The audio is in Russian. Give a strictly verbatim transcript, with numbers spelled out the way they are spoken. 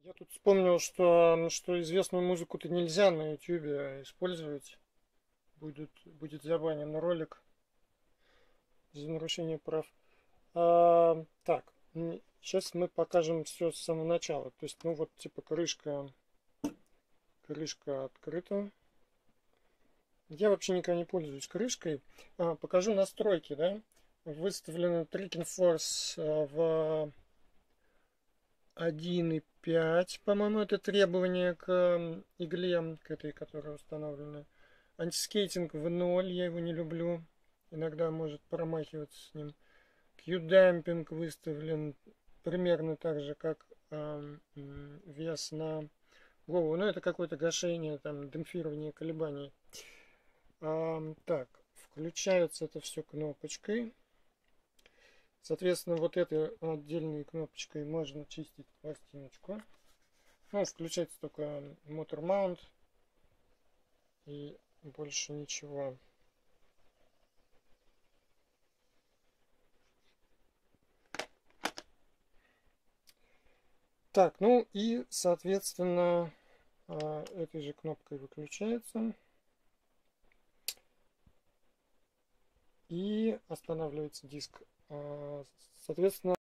Я тут вспомнил, что, что известную музыку-то нельзя на ютубе использовать. Будет, будет забанен ролик за нарушение прав. А, так, сейчас мы покажем все с самого начала. То есть, ну вот, типа, крышка, крышка открыта. Я вообще никогда не пользуюсь крышкой. А, покажу настройки, да. Выставлено Tracking Force а, в один и пять, по-моему, это требование к м, игле, к этой, которая установлена. Антискейтинг в ноль, я его не люблю. Иногда может промахиваться с ним. Q-дампинг выставлен примерно так же, как эм, м, вес на голову. Но это какое-то гашение, там, демпфирование колебаний. Ам, так, включается это все кнопочкой. Соответственно, вот этой отдельной кнопочкой можно чистить пластиночку. Ну, включается только Motor Mount и больше ничего. Так, ну и, соответственно, а, этой же кнопкой выключается. И останавливается диск. А, Соответственно,